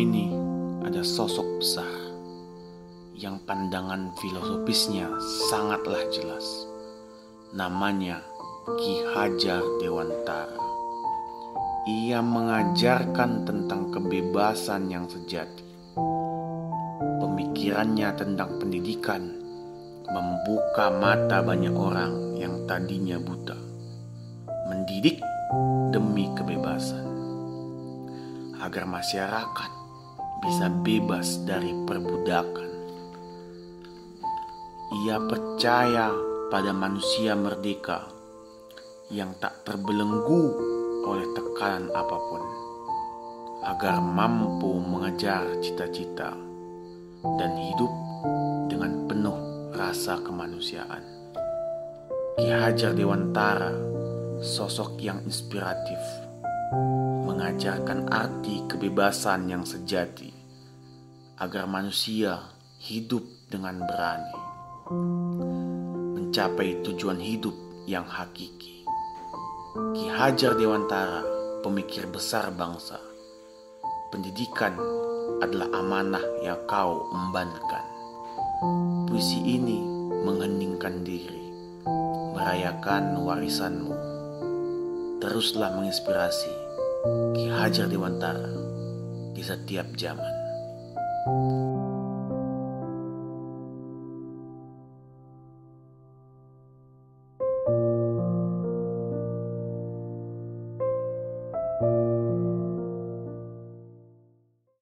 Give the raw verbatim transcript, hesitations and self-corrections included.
ini ada sosok besar yang pandangan filosofisnya sangatlah jelas. Namanya Ki Hajar Dewantara. Ia mengajarkan tentang kebebasan yang sejati. Pemikirannya tentang pendidikan membuka mata banyak orang yang tadinya buta. Mendidik demi kebebasan, agar masyarakat bisa bebas dari perbudakan. Ia percaya pada manusia merdeka yang tak terbelenggu oleh tekanan apapun, agar mampu mengejar cita-cita dan hidup dengan penuh rasa kemanusiaan. Ki Hajar Dewantara, sosok yang inspiratif, mengajarkan arti kebebasan yang sejati agar manusia hidup dengan berani, mencapai tujuan hidup yang hakiki. Ki Hajar Dewantara, pemikir besar bangsa. Pendidikan adalah amanah yang kau embankan. Puisi ini mengheningkan diri, merayakan warisanmu. Teruslah menginspirasi Ki Hajar Dewantara di setiap zaman.